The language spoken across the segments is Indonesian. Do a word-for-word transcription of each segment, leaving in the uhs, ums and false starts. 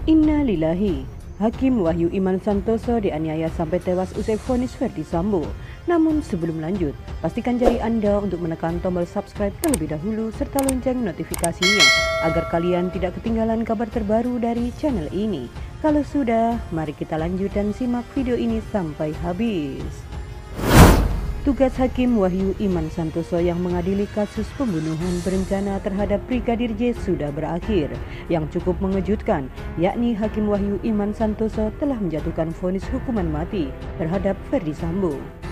Innalillahi, Hakim Wahyu Iman Santoso dianiaya sampai tewas usai vonis Ferdi Sambo. Namun sebelum lanjut, pastikan jari Anda untuk menekan tombol subscribe terlebih dahulu serta lonceng notifikasinya agar kalian tidak ketinggalan kabar terbaru dari channel ini. Kalau sudah, mari kita lanjut dan simak video ini sampai habis. Tugas Hakim Wahyu Iman Santoso yang mengadili kasus pembunuhan berencana terhadap Brigadir J sudah berakhir. Yang cukup mengejutkan, yakni Hakim Wahyu Iman Santoso telah menjatuhkan vonis hukuman mati terhadap Ferdi Sambo.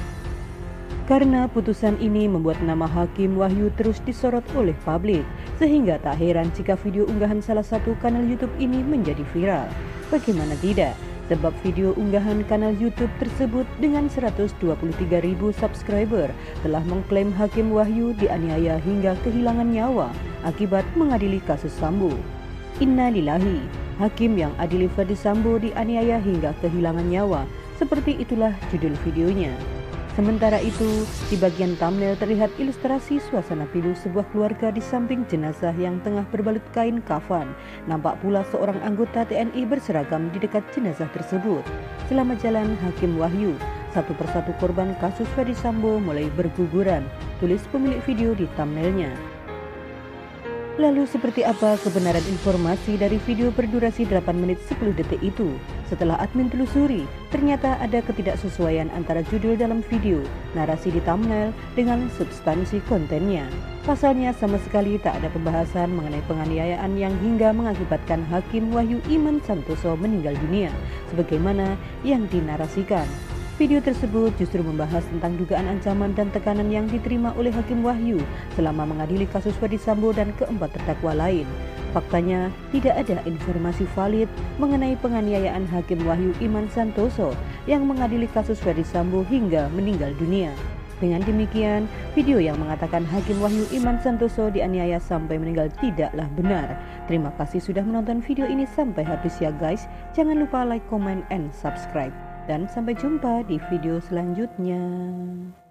Karena putusan ini membuat nama Hakim Wahyu terus disorot oleh publik, sehingga tak heran jika video unggahan salah satu kanal YouTube ini menjadi viral. Bagaimana tidak? Sebab video unggahan kanal YouTube tersebut dengan seratus dua puluh tiga ribu subscriber telah mengklaim Hakim Wahyu dianiaya hingga kehilangan nyawa akibat mengadili kasus Sambo. Innalillahi, Hakim yang adili Ferdi Sambo dianiaya hingga kehilangan nyawa, seperti itulah judul videonya. Sementara itu, di bagian thumbnail terlihat ilustrasi suasana pilu sebuah keluarga di samping jenazah yang tengah berbalut kain kafan. Nampak pula seorang anggota T N I berseragam di dekat jenazah tersebut. Selama jalan Hakim Wahyu, satu persatu korban kasus Ferdi Sambo mulai berguguran, tulis pemilik video di thumbnailnya. Lalu seperti apa kebenaran informasi dari video berdurasi delapan menit sepuluh detik itu? Setelah admin telusuri, ternyata ada ketidaksesuaian antara judul dalam video, narasi di thumbnail, dengan substansi kontennya. Pasalnya sama sekali tak ada pembahasan mengenai penganiayaan yang hingga mengakibatkan Hakim Wahyu Iman Santoso meninggal dunia, sebagaimana yang dinarasikan. Video tersebut justru membahas tentang dugaan ancaman dan tekanan yang diterima oleh Hakim Wahyu selama mengadili kasus Ferdi Sambo dan keempat terdakwa lain. Faktanya, tidak ada informasi valid mengenai penganiayaan Hakim Wahyu Iman Santoso yang mengadili kasus Ferdi Sambo hingga meninggal dunia. Dengan demikian, video yang mengatakan Hakim Wahyu Iman Santoso dianiaya sampai meninggal tidaklah benar. Terima kasih sudah menonton video ini sampai habis ya guys. Jangan lupa like, comment, and subscribe. Dan sampai jumpa di video selanjutnya.